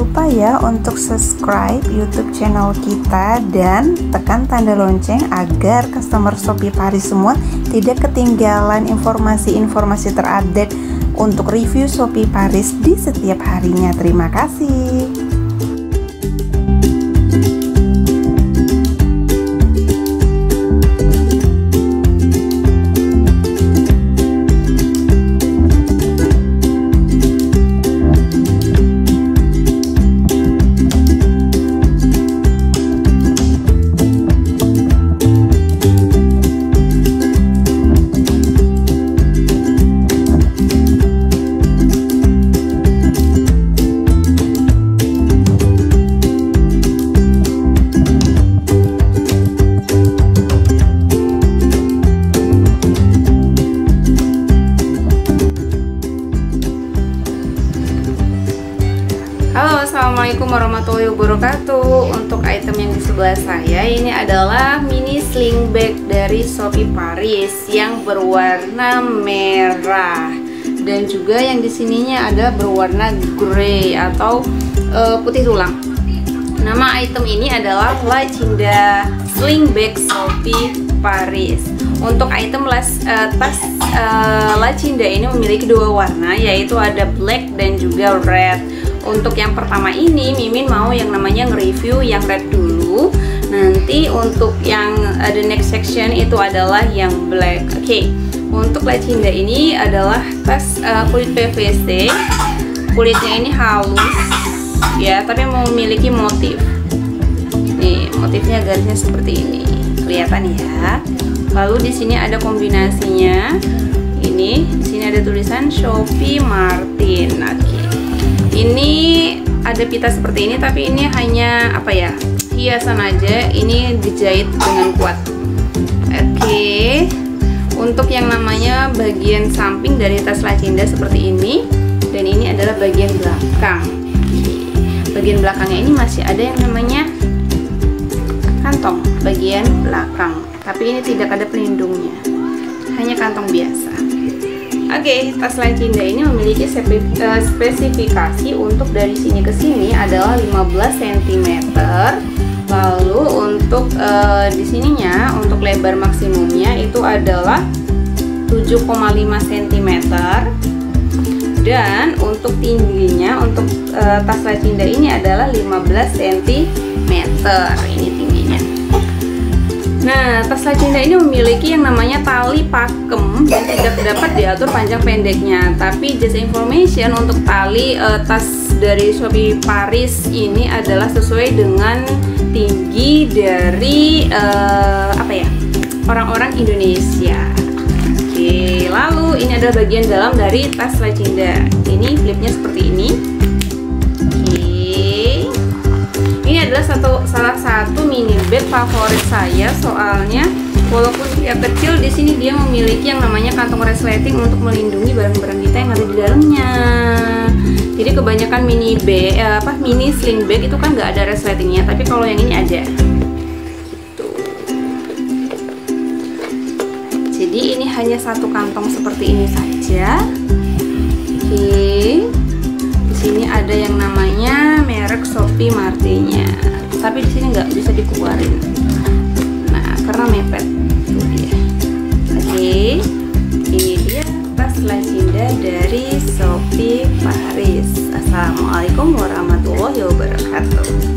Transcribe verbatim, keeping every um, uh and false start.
lupa ya untuk subscribe YouTube channel kita dan tekan tanda lonceng agar customer Shopee Paris semua tidak ketinggalan informasi-informasi terupdate untuk review Shopee Paris di setiap harinya. Terima kasih. Halo, assalamualaikum warahmatullahi wabarakatuh. Untuk item yang di sebelah saya ini adalah mini sling bag dari Shopee Paris yang berwarna merah dan juga yang di sininya ada berwarna grey atau uh, putih tulang. Nama item ini adalah Lacinda sling bag Shopee Paris. Untuk item las, uh, tas uh, Lacinda ini memiliki dua warna, yaitu ada black dan juga red. Untuk yang pertama ini Mimin mau yang namanya nge-review yang red dulu. Nanti untuk yang uh, the next section itu adalah yang black. Oke, okay. Untuk Lacinda ini adalah tas uh, kulit P V C. Kulitnya ini halus ya, tapi memiliki motif. Nih, motifnya garisnya seperti ini. Kelihatan ya. Lalu di sini ada kombinasinya. Ini di sini ada tulisan Shopee Martin. Oke. Okay. Ini ada pita seperti ini, tapi ini hanya apa ya, hiasan aja. Ini dijahit dengan kuat. Oke, untuk yang namanya bagian samping dari tas Lacinda seperti ini, dan ini adalah bagian belakang. Bagian belakangnya ini masih ada yang namanya kantong bagian belakang, tapi ini tidak ada pelindungnya, hanya kantong biasa. Oke, okay, tas Lacinda ini memiliki spesifikasi untuk dari sini ke sini adalah lima belas sentimeter. Lalu untuk uh, di sininya untuk lebar maksimumnya itu adalah tujuh koma lima sentimeter. Dan untuk tingginya untuk uh, tas Lacinda ini adalah lima belas sentimeter. Ini tingginya. Nah, tas Lacinda ini memiliki yang namanya tali pakem dan tidak dapat diatur panjang pendeknya. Tapi just information untuk tali uh, tas dari Shopee Paris ini adalah sesuai dengan tinggi dari uh, apa ya, orang-orang Indonesia. Oke, lalu ini adalah bagian dalam dari tas Lacinda. Ini flipnya seperti ini. Ini adalah satu salah satu mini bag favorit saya, soalnya walaupun dia kecil, di sini dia memiliki yang namanya kantong resleting untuk melindungi barang-barang kita yang ada di dalamnya. Jadi kebanyakan mini bag, eh, apa mini sling bag itu kan nggak ada resletingnya, tapi kalau yang ini ada. Gitu. Jadi ini hanya satu kantong seperti ini saja. Oke. Di sini ada yang namanya merek Shopee Martin-nya, tapi di sini nggak bisa dikeluarin. Nah, karena mepet. Itu dia. Oke, ini dia tas Lacinda dari Shopee Paris. Assalamualaikum warahmatullahi wabarakatuh.